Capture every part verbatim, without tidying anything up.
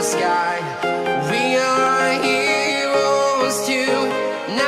sky. We are heroes tonight.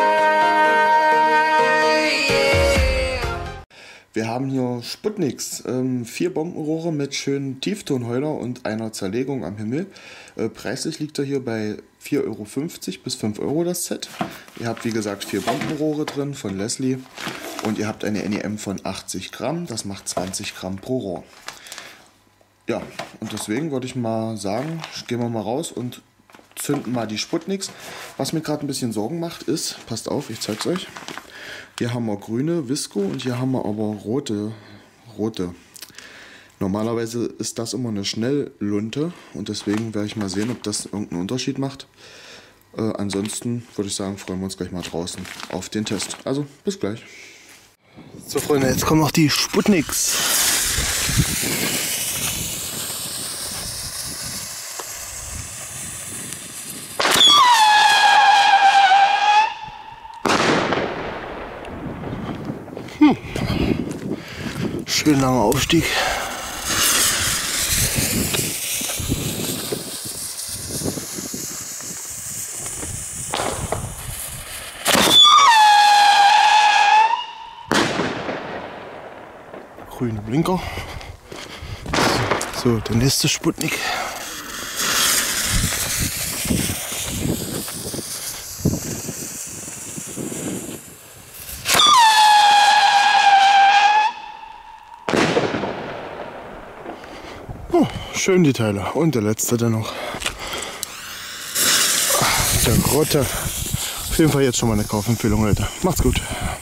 Yeah. Wir haben hier Sputniks, ähm, vier Bombenrohre mit schönen Tieftonheuler und einer Zerlegung am Himmel. Äh, preislich liegt er hier bei vier Euro fünfzig bis fünf Euro das Set. Ihr habt wie gesagt vier Bombenrohre drin von Leslie und ihr habt eine N E M von achtzig Gramm, das macht zwanzig Gramm pro Rohr. Ja, und deswegen würde ich mal sagen, gehen wir mal raus und zünden mal die Sputniks. Was mir gerade ein bisschen Sorgen macht ist, passt auf, ich zeige es euch. Hier haben wir grüne Visco und hier haben wir aber rote. rote. Normalerweise ist das immer eine Schnelllunte und deswegen werde ich mal sehen, ob das irgendeinen Unterschied macht. Äh, ansonsten würde ich sagen, freuen wir uns gleich mal draußen auf den Test. Also, bis gleich. So Freunde, jetzt kommen noch die Sputniks. Hm. Schön langer Aufstieg. Grüne Blinker. So, der nächste Sputnik. Oh, schön die Teile. Und der letzte dann noch. Der Rotte. Auf jeden Fall jetzt schon mal eine Kaufempfehlung, Leute. Macht's gut.